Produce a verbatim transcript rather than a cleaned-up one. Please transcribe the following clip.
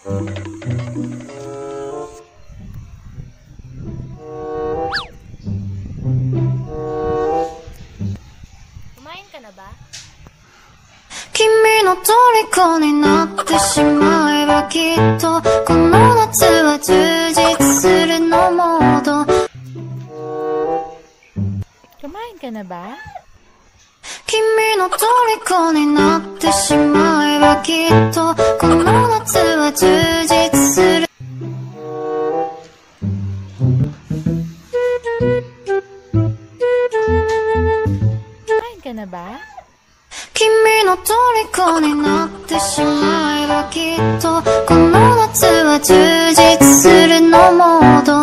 Kumain ka na ba? 君の虜になってしまえばきっとこの夏は充実するのモード Kumain ka na ba? 君の虜になってしまえばきっとこの夏は充実する Kumain ka na ba? 君の虜になってしまえばきっとこの夏は充実するのモード